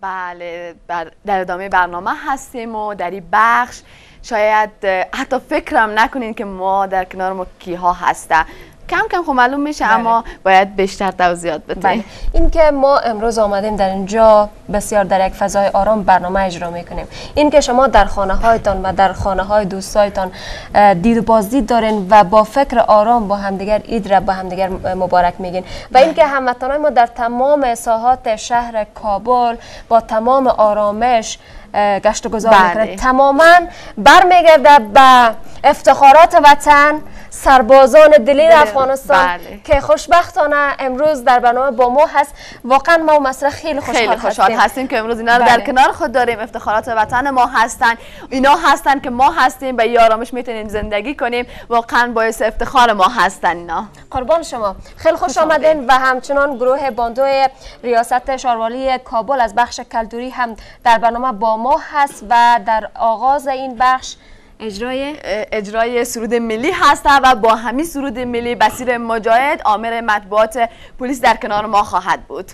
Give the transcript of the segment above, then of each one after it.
بله، در ادامه برنامه هستیم و در این بخش شاید حتی فکرم نکنین که ما در کنار ما کیها هسته. کم کم خب معلوم میشه. بله. اما باید بیشتر توضیحات بدیم. بله. این که ما امروز آمدیم در اینجا بسیار در یک فضای آرام برنامه اجرا میکنیم. این که شما در خانه هایتان و در خانه های دوستایتان دید و بازدید دارین و با فکر آرام با همدیگر عید را با همدیگر مبارک میگین و این که هموطنان ما در تمام ساحات شهر کابل با تمام آرامش گشت و گذار میکنند. تماما برمیگرده به افتخارات وطن، سربازان دلیر افغانستان. بله. که خوشبختانه امروز در برنامه با ما هست. واقعا ما مسئله خیلی خوشحال هستیم که امروز اینا رو در کنار خود داریم. افتخارات وطن ما هستن، اینا هستن که ما هستیم، به این آرامش میتونیم زندگی کنیم. واقعا باعث افتخار ما هستن اینا. قربان شما، خیلی خوش آمدین. و همچنان گروه باندوی ریاست شاروالی کابل از بخش کلتوری هم در برنامه با ما هست و در آغاز این بخش اجرای سرود ملی هست و با همین سرود ملی بصیر مجاهد آمر مطبوعات پلیس در کنار ما خواهد بود.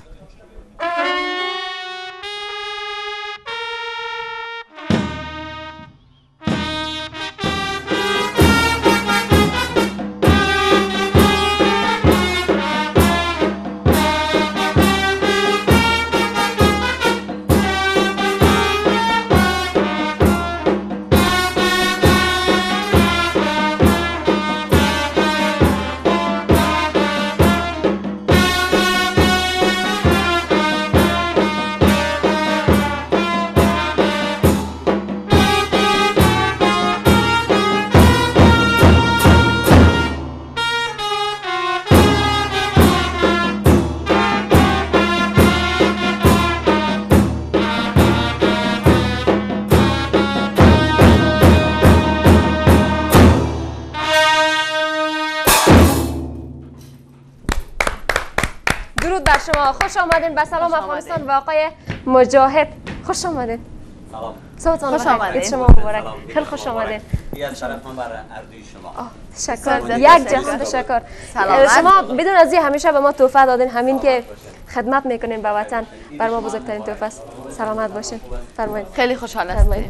درود بر شما، خوش آمدین به سلام افغانستان و آقای مجاهد. خوش آمدین. سلام. خوش آمدین. شما مبارک. خیلی خوش آمدین. از طرفان بر اردوی شما. تشکر. یک جهان تشکر. شما بدون از این همیشه به ما تحفه دادین، همین که خدمت میکنین به وطن بر ما بزرگترین تحفه است. سلامت باشین. فرمایید. خیلی خوشحال هستیم.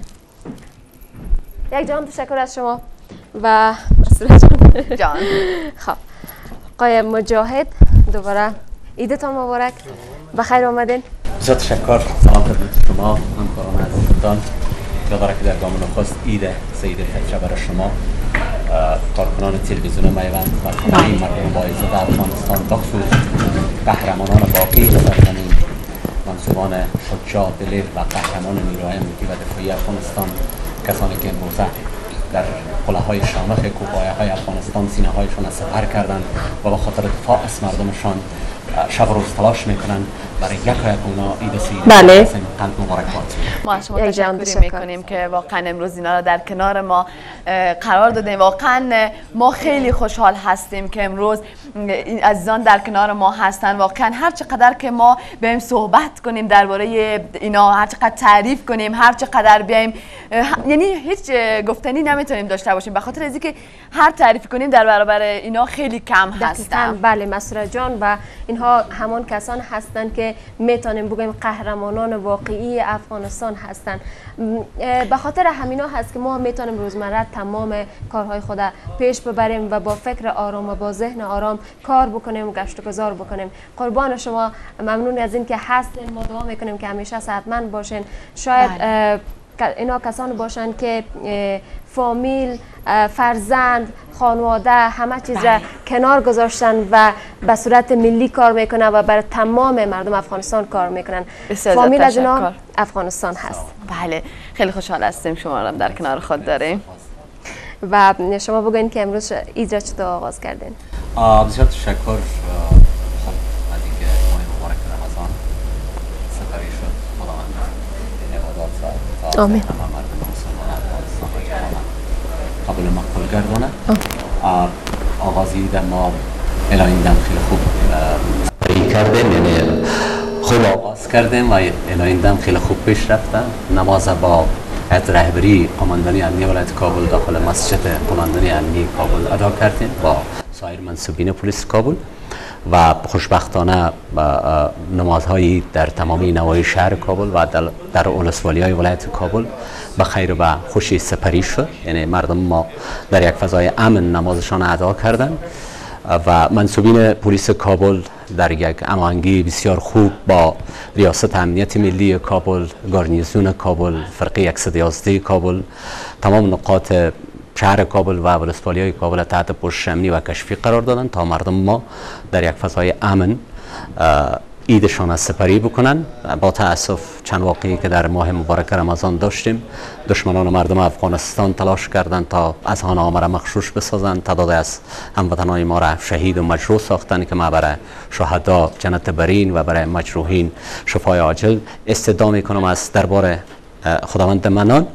یک جهان تشکر از شما و مسئول جان. خب آقای مجاهد، دوباره عیدتان مبارک، بخیر آمدین. بسیار تشکر. سلام خدمت شما همکاران عزیزتان. یادآور که در گام نخست عید سید فطر برای شما کارکنان تلویزیون میوند و تمام مردم باعث افغانستان بخصوص قهرمانان باقی سرزمین، منصوبان شجاع دلیر و قهرمان نیروهای امنیتی و دفاعی افغانستان، کسانی که امروزه در قلعه‌های شامخ کوهپایه‌های افغانستان سینه هایشان را سپر کردند و به خاطر دفاع از مردمشان شب و روز تلاش میکنن. برای یک اونا عید سید قند مبارکباد. ما از شما تشکر میکنیم که واقعا امروز اینا را در کنار ما قرار دادیم. واقعا ما خیلی خوشحال هستیم که امروز این عزیزان در کنار ما هستن. واقعا هر چقدر که ما بیایم صحبت کنیم درباره اینا، هر چقدر تعریف کنیم، هر چقدر بیایم، یعنی هیچ گفتنی نمیتونیم داشته باشیم، به خاطر اینکه هر تعریف کنیم در برابر اینا خیلی کم هستن. بله مسعود جان، و اینها همان کسان هستند که میتونیم بگیم قهرمانان واقعی افغانستان هستند. به خاطر همینا هست که ما میتونیم روزمره تمام کارهای خود پیش ببریم و با فکر آرام و با ذهن آرام کار بکنیم و گشت و گذار بکنیم. قربان شما، ممنون از این که هستین. ما دعا میکنیم که همیشه صحتمند باشین. شاید اینا کسان باشن که فامیل، فرزند، خانواده همه چیز را کنار گذاشتن و به صورت ملی کار میکنن و برای تمام مردم افغانستان کار میکنن. فامیل از اینا افغانستان هست. بله، خیلی خوشحال هستیم شما را در کنار خود داریم. و شما بگوین که امروز عید را چطور آغاز کردین؟ بسیار تشکر. خب از اینکه ماه مبارک رمضان سپری شد، خداوند عبادات آمین. قابل مقبول گردانه. آغاز عید ما الهیندم خیلی خوب کردیم، یعنی خوب آغاز کردیم و الهیندم خیلی خوب پیش رفتم. نماز با هیئت رهبری قماندانی امنیه ولایت کابل داخل مسجد قماندانی امنیه کابل ادا کردیم با سایر منصوبین پلیس کابل و خوشبختانه نمازهای در تمامی نواحی شهر کابل و در ولسوالی‌های ولایت کابل به خیر و خوشی سپری شد. یعنی مردم ما در یک فضای امن نمازشان ادا کردند و منصوبین پلیس کابل در یک هماهنگی بسیار خوب با ریاست امنیت ملی کابل، گارنیزون کابل، فرقه 111 کابل، تمام نقاط شهر کابل و ولسوالی‌های کابل تحت پوشش امنی و کشفی قرار دادند تا مردم ما در یک فضای امن عیدشان را سپری بکنن. با تاسف چند واقعی که در ماه مبارک رمضان داشتیم، دشمنان مردم افغانستان تلاش کردند تا از آنها را مغشوش بسازند. تعداد از هموطنان ما را شهید و مجروح ساختند که ما برای شهدا جنت برین و برای مجروحین شفای عاجل استدعا میکنم از دربار خداوند منان.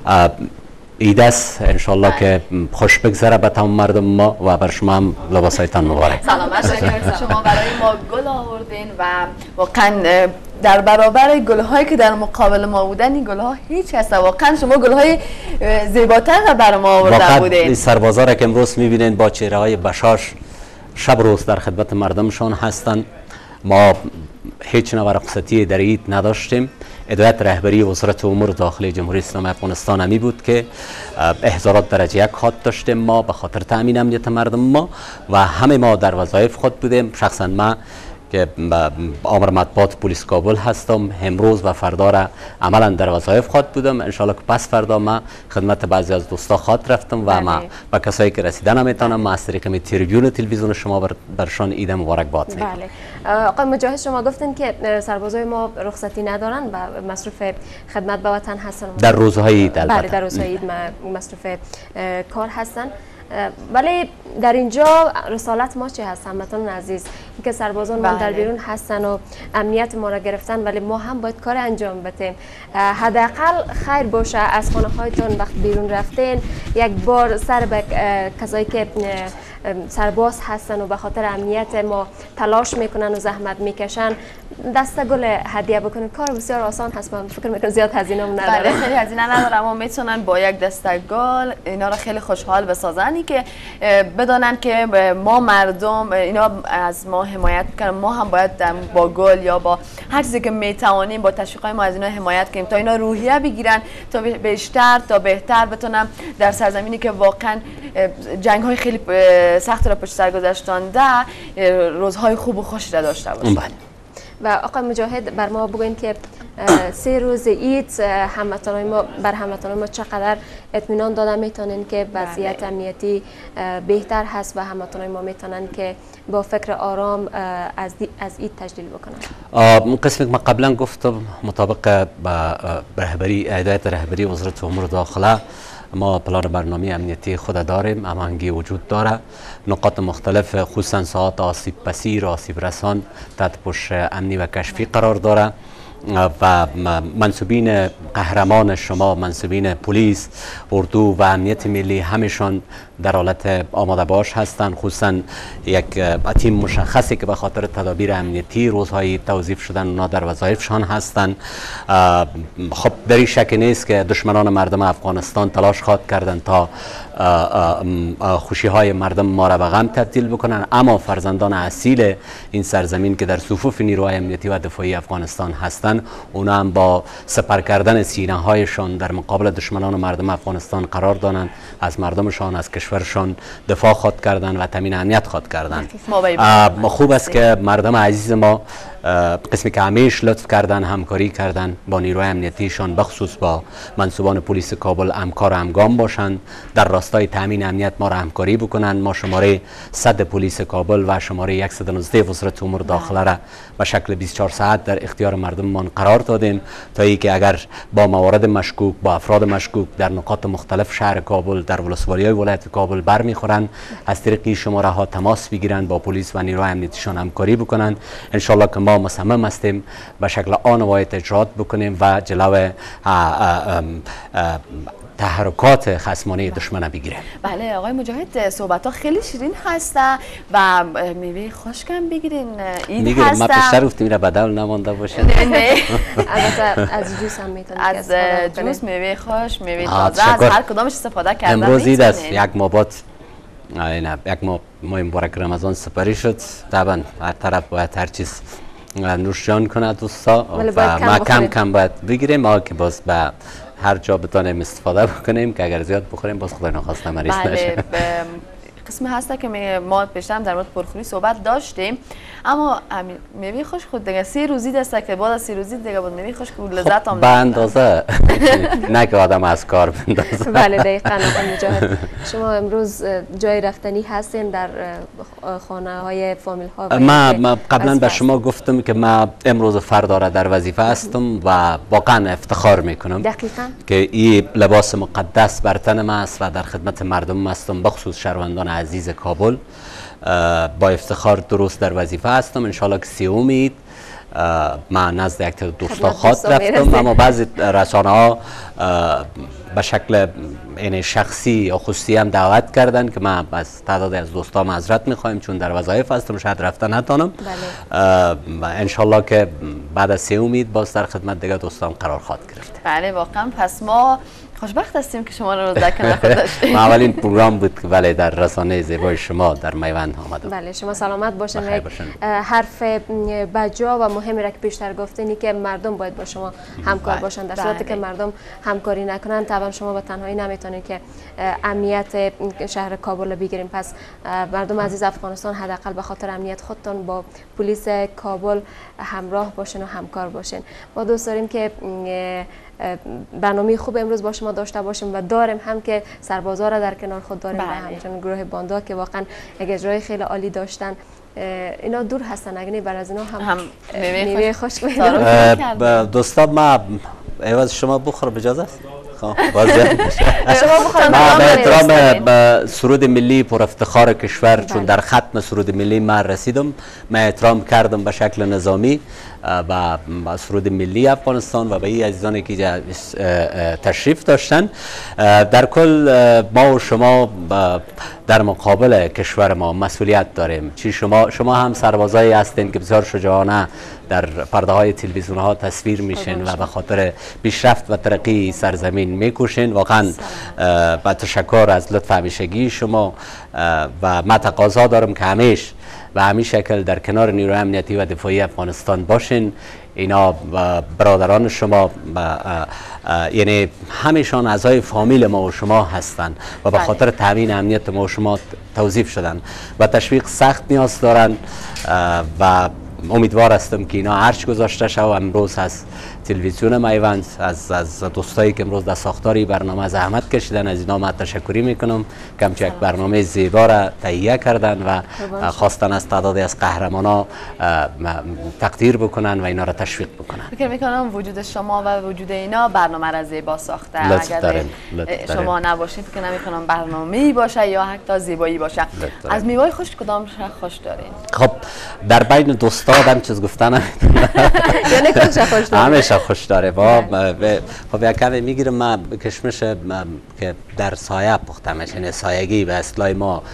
عید است انشالله که خوش بگذره به تمام مردم ما و بر شما هم لباسایتان مبارک. سلامت باشید. شما برای ما گل آوردین و واقعا در برابر گل‌هایی که در مقابل ما بودن این گل‌ها هیچ هست. واقعا شما گل‌های زیباتر برای ما آورده بودین. این سربازا را که امروز می‌بینید با چهره‌های بشاش شب روز در خدمت مردمشان هستند. ما هیچ نوع رخصتی در عید نداشتیم. هدایت رهبری وزارت امور داخلی جمهوری اسلامی افغانستان همی بود که احضارات درجه 1 خاط داشتیم ما به خاطر تامین امنیت مردم ما و همه ما در وظایف خود بودیم. شخصا ما که آمر مطبوعات پلیس کابل هستم، امروز و فردا را عملا در وظایف خود بودم. انشالله که پس فردا ما خدمت بعضی از دوستا خاط رفتم و ما با کسایی که رسیدن نمیتونم ما از طریق تریبیون تلویزیون شما برشان عید مبارک باد میگم. بله. آقای مجاهد شما گفتن که سربازای ما رخصتی ندارن و مصروف خدمت به وطن هستن در روزهای عید. بله در روزهای عید مصروف کار هستن. ولی در اینجا رسالت ما چه هست هموطنان عزیز؟ اینکه سربازان ما در بیرون هستن و امنیت ما را گرفتن، ولی ما هم باید کار انجام بدیم. حداقل خیر باشه از خانه هایتون وقت بیرون رفتین یک بار سر به کسایی که سرباز هستن و به خاطر امنیت ما تلاش میکنن و زحمت میکشن دسته گل هدیه بکنن. کار بسیار آسان هست. من فکر میکنم زیاد هزینه هم نداره. بله خیلی هزینه نداره، اما میتونن با یک دسته گل اینا را خیلی خوشحال بسازن که بدانن که ما مردم اینا از ما حمایت میکنن. ما هم باید با گل یا با هر چیزی که میتوانیم با تشویقای ما از اینا حمایت کنیم تا اینا روحیه بگیرن تا بیشتر تا بهتر بتونن در سرزمینی که واقعا جنگ های خیلی سخت را پشت سر گذاشتنده روزهای خوب و خوشی را داشته باشند. و آقای مجاهد بر ما بگوین که 3 روز عید بر هموطنان ما چقدر اطمینان دادن میتونن که وضعیت امنیتی بهتر هست و هموطنان ما میتونن که با فکر آرام از عید تجلیل بکنن. قسمی که ما قبلا گفتم مطابق با هدایت رهبری وزارت امور داخله ما پلان برنامه امنیتی خود داریم. هماهنگی وجود داره. نقاط مختلف خصوصا ساعات آسیب پذیر آسیب رسان تحت پوشش امنی و کشفی قرار داره و منصوبین قهرمان شما، منصوبین پلیس، اردو و امنیت ملی همشان در حالت آماده باش هستند. خصوصا یک تیم مشخصی که به خاطر تدابیر امنیتی روزهای توظیف شدن اونا در وظایفشان هستند. خب در این شک نیست که دشمنان مردم افغانستان تلاش خواد کردن تا خوشی های مردم ما را به غم تبدیل بکنن، اما فرزندان اصیل این سرزمین که در صفوف نیروهای امنیتی و دفاعی افغانستان هستند اونا هم با سپر کردن سینه هایشان در مقابل دشمنان مردم افغانستان قرار دادند، از مردمشان از کشورشان دفاع خواد کردن و تامین امنیت خواد کردن. خوب است که مردم عزیز ما قسمی که همیش لطف کردن همکاری کردن با نیروی امنیتیشان بخصوص با منصوبان پلیس کابل همکار همگام باشند، در راستای تامین امنیت ما را همکاری بکنند. ما شماره 100 پلیس کابل و شماره 119 وزارت امور داخله را به شکل 24 ساعت در اختیار مردممان قرار دادیم تا اینکه اگر با موارد مشکوک با افراد مشکوک در نقاط مختلف شهر کابل در ولسوالی‌های ولایت کابل برمیخورند از طریق این شماره ها تماس بگیرند با پلیس و نیروی امنیتیشان همکاری بکنند. ان شاء الله که ما مصمم هستیم به شکل آن واحد اجرات بکنیم و جلو تحرکات خصمانه دشمن بگیره. بله آقای مجاهد صحبت ها خیلی شیرین هسته و میوه خشکم بگیرین. عید هسته. ما پیشتر گفتیم میره بدل نمانده باشه. نه البته از جوس هم میتونید از جوس میوه خوش میوه تازه از هر کدامش استفاده کردن. امروز عید است، یک مابات این یک ماه مبارک رمضان سپری شد. طبعا هر طرف باید هر چیز نوشجان کنه دوستا و ما کم کم باید بگیریم ما که باز به هر جا بتانیم استفاده بکنیم که اگر زیاد بخوریم باز خدای نخواسته مریض نشه. قسمی هسته که ما پیشتر در مورد پرخوری صحبت داشتیم، اما میوه خشک خود دیگه 3 روزی دسته که بعد از 3 روزی دیگه بود میوه خشک لذت هم به اندازه نه که آدم از کار بندازه. بله دقیقاً آقای مجاهد، شما امروز جای رفتنی هستین در خانه های فامیل ها؟ ما قبلا به شما گفتم که ما امروز فردا را در وظیفه هستم و واقعا افتخار میکنم دقیقاً که این لباس مقدس بر تنم است و در خدمت مردم هستم، بخصوص شهروندان عزیز کابل. با افتخار درست در وظیفه هستم. انشالله که 30 عید من نزد یک دوستا خاط رفتم، اما بعضی رسانه ها به شکل شخصی یا خصوصی هم دعوت کردن که من از تعداد از دوستا معذرت میخوایم چون در وظایف هستم شاید رفتن نتونم. انشالله که بعد از 30 عید باز در خدمت دیگه دوستان قرار خواهد گرفت. بله واقعا پس ما خوشبخت هستیم که شما رو در کنار خود داشتیم. اولین پروگرام بود که ولی در رسانه زیبای شما در میوند آمدم. بله شما سلامت باشین. حرف بجا و مهمی را که پیشتر گفتین که مردم باید با شما همکار باشن. در صورتی که مردم همکاری نکنن طبعا شما به تنهایی نمیتونید که امنیت شهر کابل بگیریم. پس مردم عزیز افغانستان حداقل به خاطر امنیت خودتون با پلیس کابل همراه باشین و همکار باشین. ما دوست داریم که برنامه خوب امروز با شما داشته باشیم و داریم هم که سربازا را در کنار خود داریم و همچنین گروه باندا که واقعا یک اجرای خیلی عالی داشتن. اینا دور هستن اگه بر از اینا هم میوه خشک میدن. دوستا ما عوض شما بخور اجازه است؟ ما به احترام سرود ملی پر افتخار کشور چون در ختم سرود ملی من رسیدم، من احترام کردم به شکل نظامی و سرود ملی افغانستان و به این عزیزانی که تشریف داشتن. در کل ما و شما در مقابل کشور ما مسئولیت داریم. چی شما هم سربازایی هستین که بسیار شجاعانه در پرده های تلویزیون ها تصویر میشین و به خاطر پیشرفت و ترقی سرزمین میکوشین. واقعا با تشکر از لطف همیشگی شما و من تقاضا دارم که همیشه و همین شکل در کنار نیروی امنیتی و دفاعی افغانستان باشین. اینا برادران شما یعنی همیشان اعضای فامیل ما و شما هستند و به خاطر تامین امنیت ما و شما توظیف شدن و تشویق سخت نیاز دارن و امیدوار هستم که اینا هرچی گذاشته شد. امروز از تلویزیون میوند از دوستایی که امروز در ساختاری برنامه زحمت کشیدن از اینا من تشکری میکنم که همچون یک برنامه زیبا را تهیه کردن و خواستن از تعدادی از قهرمانا تقدیر بکنن و اینا را تشویق بکنن. فکر میکنم وجود شما و وجود اینا برنامه را زیبا ساخته. اگر شما نباشید فکر نمیکنم برنامه‌ای باشه یا حتی زیبایی باشه. از میوه خشک کدام خوش دارین؟ خب در بین دوستا آدم چیز گفتن یعنی کدومش خوش داره؟ همیشه خوش داره. خب یک کمی میگیرم من کشمش که در سایه پخته میشه، یعنی سایگی به اصطلاح ما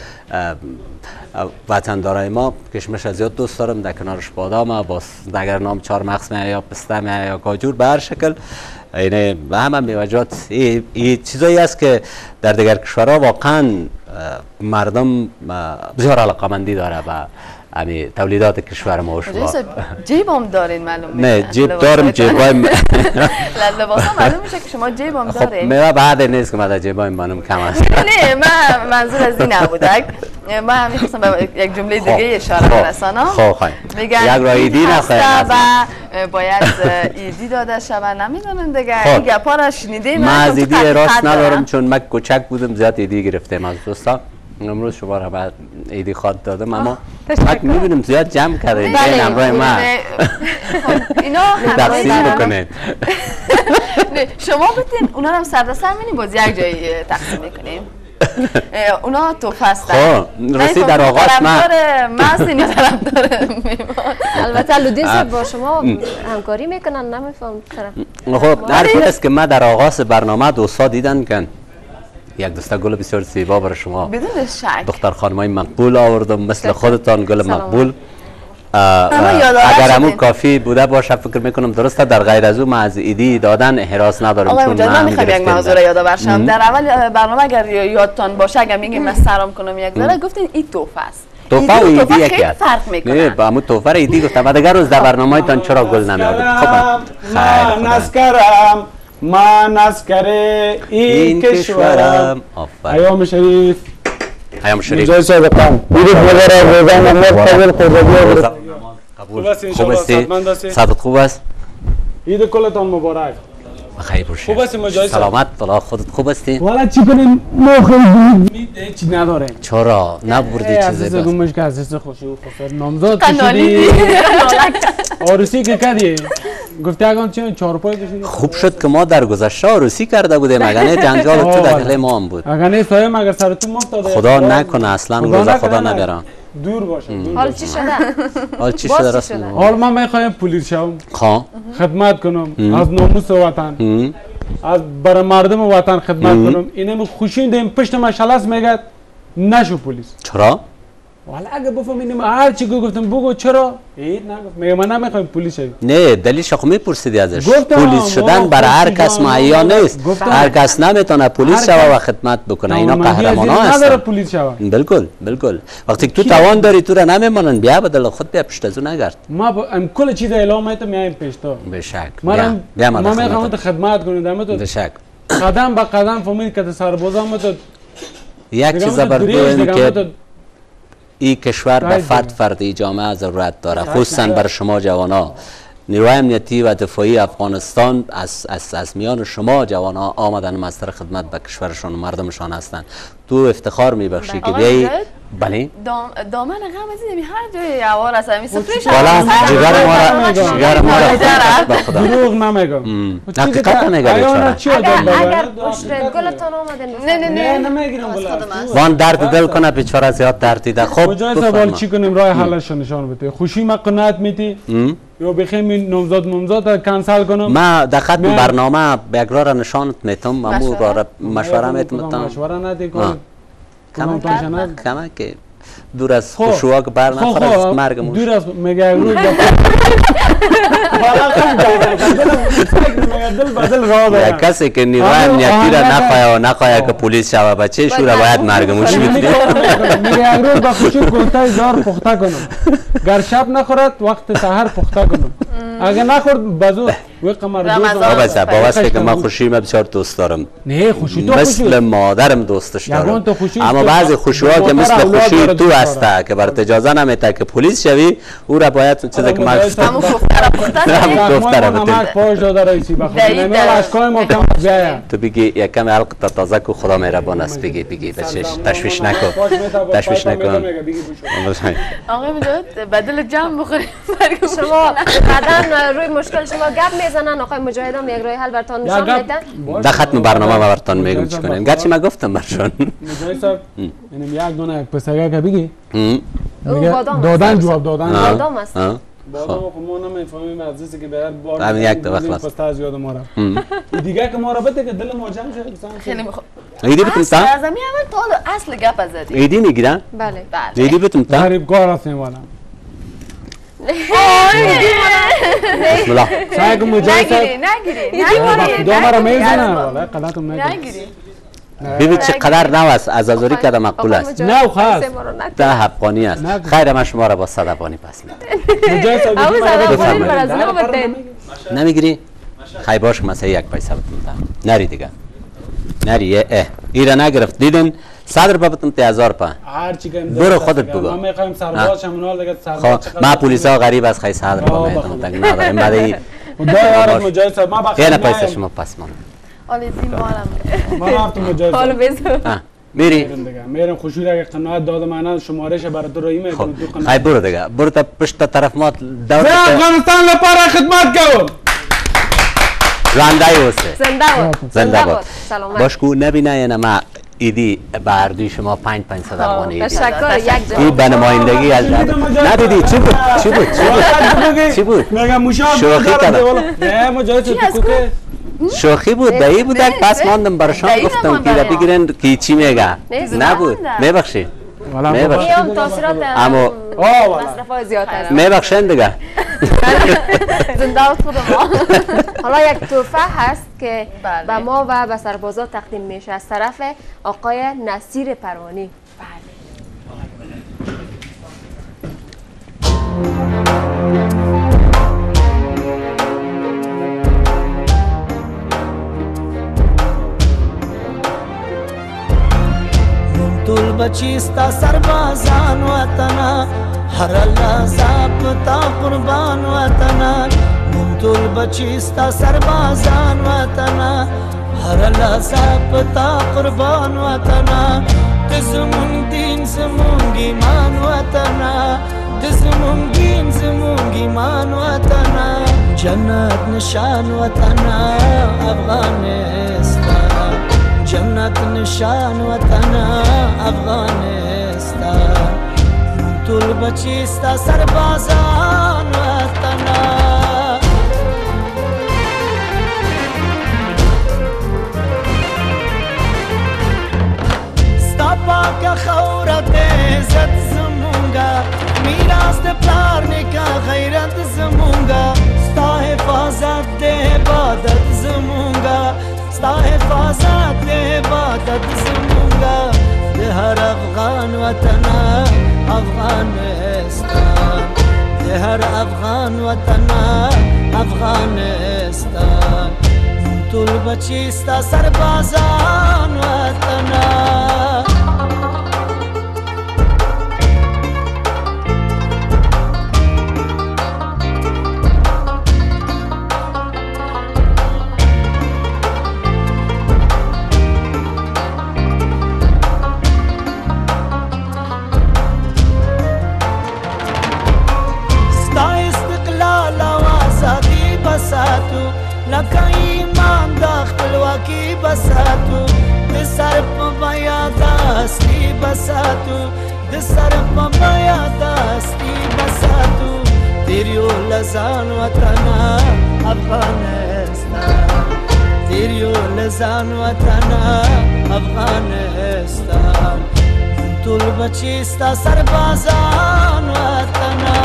وطندارای ما کشمش زیاد دوست دارم. در کنارش بادام با اگر نام 4 مغز یا پسته یا کاجور به هر شکل، یعنی به همه میوجات این چیزایی است که در دیگر کشورها واقعا مردم بسیار علاقه‌مندی داره و همین تولیدات کشور ما و شما. جیب هم دارین معلوم؟ نه جیب دارم، جیبایم لباس هم معلوم میشه که شما جیب هم دارین. خب میوه بعد نیست که من در جیبایم منم کم است. نه من منظور از این نبود. من هم میخواستم به یک جمله دیگه اشاره برسانم. میگن یک راه ایدی نخواهیم و باید ایدی داده شود. نمیدونن دیگه این گپا را شنیدیم. من از ایدی راست ندارم چون من کوچک بودم زیاد ایدی گرفتم از دوستا. امروز شما را بعد ایدی خواد دادم اما من میبینم زیاد جمع کرده این همراه من اینا تقسیم بکنید. شما بتین اونا هم سر دست همینی باز یک جایی تقسیم میکنیم. اونا توف هستن. رسید در آغاز من طرفدار البته لودین با شما همکاری میکنن نمیفهم طرف. خب حرف است که من در آغاز برنامه دوستا دیدن که یک دسته گل بسیار زیبا برای شما بدون شک دختر خانمای مقبول آوردم مثل خودتان گل مقبول اگر همون کافی بوده باشه فکر میکنم درسته. در غیر از اون ما از ایدی دادن حراس نداریم. آقای مجاهد من میخوام یک موضوع را یادآور شم. در اول برنامه اگر یادتان باشه اگر میگیم من سرام کنم یک ذره گفتین این توفه است. توفه و ایدی یکی است. فرق میکنه. نه با همون توفه را ایدی گفتم. بعد اگر روز در برنامه‌تان چرا گل نمی‌آورید؟ خب من نسکرم من نسکره این کشورم. ایام شریف ایام شریف مجاهد صادقان میرید بگره روزان مقتبل خودبیا خوب هستی؟ صادق خوب است؟ عید کلتان مبارک. بخیر باشی. خوب هستی مجاهد؟ سلامت والا خودت خوب هستی؟ والا چی کنیم ما خیلی چی نداریم. چرا نبردی چیزی بس؟ گمش که عزیز خوشی و خسر نامزاد شدی. عروسی که کردی؟ گفتی اگه چه چهارپای بشین. خوب شد که ما در گذشته عروسی کرده بودیم. اگر نه جنجال تو داخل ما هم بود. اگر نه سایم اگر سر تو مفتاده. خدا نکنه اصلا روزا خدا نبرم. دور باشه. حال چی شده؟ حال چی شده راست؟ حال ما میخوایم پلیس شوم. خب خدمت کنم از ناموس وطن. از برای مردم وطن خدمت کنم. اینم خوشین دیم پشت مشالس میگه نشو پلیس. چرا؟ والا اگه بفهمیم هر چی گفتم بگو چرا؟ هیچ نگفت. میگه من نمیخوام پلیس شوی. نه دلیلش خب میپرسیدی ازش. پلیس شدن برای هر کس معین نیست. هر کس نمیتونه پلیس شوه و خدمت بکنه. اینا قهرمانا هستن. نداره پلیس شوه. بالکل. وقتی تو توان داری تو را نمیمانن بیا بدل خود بیا پشت از اون نگرد. ما کل چیز اعلام میتم میایم پیش تو. به شک. بیا ما میخوام خدمت کنم به شک. قدم به قدم فهمید که سربازان تو یک چیز بردویم که این کشور به فردی جامعه ضرورت داره، خصوصا بر شما جوانا. نیروی امنیتی و دفاعی افغانستان از میان شما جوانا آمدن مستر خدمت به کشورشان و مردمشان هستند. تو افتخار میبخشی که بیایی. بله دامن غم از هر جای یوار است می سفرش والا جگر ما را به خدا دروغ نمیگم. حقیقت نمیگم. اگر پشت گلتون آمدن نه نمیگیرم بالا. وان درد دل کنه بیچاره زیاد دردیده. خب مجاهد سوال چی کنیم راه حلش نشان بده. خوشی ما قناعت میتی یا بخیم نامزاد کنسل کنم. ما در ختم برنامه یک راه نشانت میتم. امو را مشوره میتم. مشوره ندی کنم. کمک که دور از خشوع که بر نخوره از مرگمون. دور از میگه روز یک کسی که نیروی امنیتی را نخواهد که پلیس شوه بچه شو را باید مرگموش میتونی. میگه یک روز با خوشی کنتای دار پخته کنم. گر شب نخورد وقت سحر پخته کنم. اگه نخورد بازو و قمر دوست باوسته که من خوشی ما بسیار دوست دارم. نه خوشی تو مثل مادرم دوستش دارم. اما بعضی خوشی‌ها که مثل خوشی تو هسته که برات اجازه نمیده که پلیس شوی او را باید چیزی که من گفتم دفتر نمک پاش داده رئیسی بخواد نمیال اشکای ما کم بیاید. تو بگی یکم حلق تا تازه کو خدا مهربان است. بگی تشویش نکن. آقای مجاهد بدل جمع بخوریم. شما بعداً روی مشکل شما گپ میزنن. آقای مجاهد هم یک راه حل براتون نشان میدن. در ختم برنامه براتون میگم چی کنیم. گرچه من گفتم برشون. مجاهد صاحب اینم یک دونه پسرگه که بگی دادن جواب دادن بادام است. بادام ما نمیفهمیم از چیزی که برات بار همین یک دفعه خلاص پستا از یاد ما رفت. دیگه که ما را بده که دل ما جمع شه. خیلی میخوام. ایدی بتون تا؟ از امی اول تا اصل گپ زدی. ایدی میگیرن؟ بله. ایدی بتون تا؟ غریب کار هستیم والا. بسم الله. سعی کن مجاهد صاحب. نگیری. دو مرا میزنه والا غلطم نگیری. ببین چقدر نو است. عزازوری کرده مقبول است. نه خاص. ده افغانی است. خیر من شما را با 100 افغانی پس میدم. مجاهد صاحب نمیگیری؟ خیر باش مثلا یک پیسه بتون نری دیگه. نری ایره نگرفت دیدن 100 روپیه بتون 1000 پا. برو خودت بگو. ما میخوایم سرباز شمال دیگه سرباز. ما پلیسا غریب از خیر 100 روپیه میتونم تنگ نداریم. بعد این خدا یارت مجاهد صاحب ما بخیر. نه پیسه شما پس من. آلی دی مالم. ما رفتم مجاهد. حالا بزن. میری؟ میرم خوشی را که قناعت دادم من شمارش برای تو روی میکنم تو قناعت. خیر برو دیگه. برو تا پشت طرف ما دور افغانستان لپاره خدمت کن. زنده اوسه. زنده باد. باش کو نبینه یعنی ما ایدی بردی شما 500 افغانی ایدی. تشکر یک جا. این به نمایندگی از ندیدی چی بود؟ میگم مشاور شوخی کردم. نه مجاهد تو که شوخی بود دایی بود پس ماندم برشان گفتم که بگیرن کی چی میگه نبود میبخشی این تاثیرات اما مصرف‌های زیاد است. میبخشین دیگه. زنده باد خود ما. حالا یک تحفه هست که بله. به ما و به سربازا تقدیم میشه از طرف آقای نصیر پروانی. طول بچیستا سربازان وطنا هر لحظه پتا قربان وطنا طول بچیستا سربازان وطنا هر لحظه پتا قربان وطنا زمون دین زمون ایمان وطنا زمون دین زمون ایمان وطنا جنت نشان وطنا افغانستان جنت نشان وطنا افغانستان طول بچیستا سربازان وطنا ستا پاک خورت عزت زمونگا میراث د پلار نکا غیرت زمونگا ستا حفاظت د عبادت زمونگا ستا حفاظت د عبادت زمونگا د هر افغان وطنا افغانستان د هر افغان وطنا افغانستان طول بچیستا سربازان وطنا لکه ایمان د خپلواکي بساتو د سر په بیا داستی بساتو د سر په بیا داستی بساتو تیریو لزان وطنا افغانستان تیریو لزان وطنا افغانستان طول بچیستا سربازان وطنا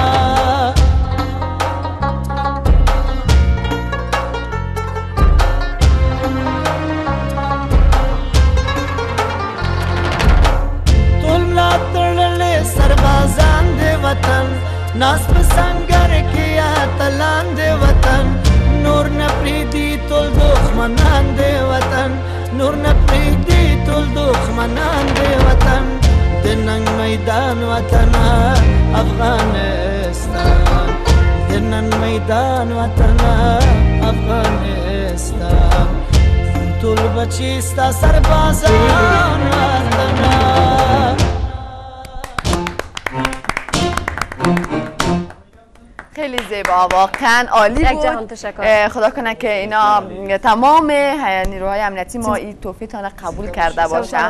سربازان دے وطن ناس پسنگر کیا تلان دے وطن نور نپریدی تل دخمنان دے وطن نور نپریدی تل دخمنان دے وطن دننگ میدان وطنا افغانستان دننگ میدان وطنا افغانستان طول بچیستا سربازان وطنا خیلی زیبا واقعا عالی بود. جهان تشکر. خدا کنه که اینا تمام نیروهای امنیتی ما این توفیقتان قبول کرده باشه.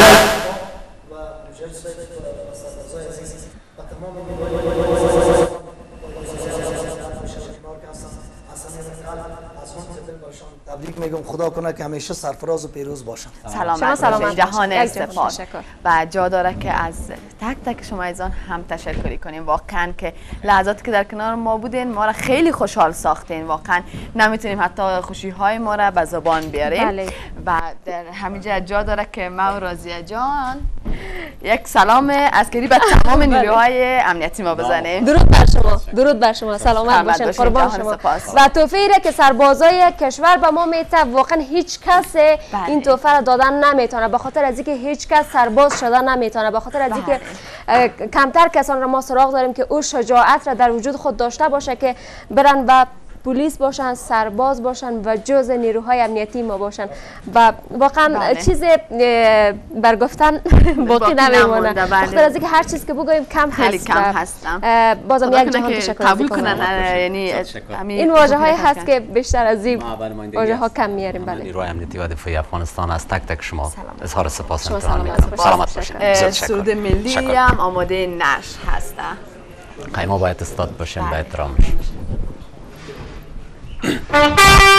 تبریک میگم خدا کنه که همیشه سرفراز و پیروز باشن. سلامت باشین جهان سپاس. و جا داره که از تک تک شما ایزان هم تشکری کنیم واقعا که لحظاتی که در کنار ما بودین ما را خیلی خوشحال ساختین واقعا نمیتونیم حتی خوشی های ما را به زبان بیاریم. بله. و در همینجا جا داره که ما و راضیه جان یک سلام عسکری به تمام نیروهای امنیتی ما بزنیم. درود بر شما، درود بر شما، سلامت باشین، قربان شما. و توفیری که سربازای کشور به ما میته واقعا هیچ کس این توفه را دادن نمیتونه، به خاطر از اینکه هیچ کس سرباز شدن نمیتونه، به خاطر از اینکه کمتر کسان را ما سراغ داریم که او شجاعت را در وجود خود داشته باشه که برن و پلیس باشن، سرباز باشن و جز نیروهای امنیتی ما باشن و واقعا چیز برگفتن باقی نمیمونه. بخاطر از اینکه هر چیز که بگوییم کم هست. خیلی کم هستم. بازم یک جهان تشکر قبول کنن. یعنی این واژه های هست که بیشتر از این واژه ها کم میاریم. بله. نیروهای امنیتی و دفاعی افغانستان از تک تک شما اظهار سپاس و سلامت میکنم. سلامت باشین. سرود ملی هم آماده نشر هسته. ما باید استاد باشیم به احترامش.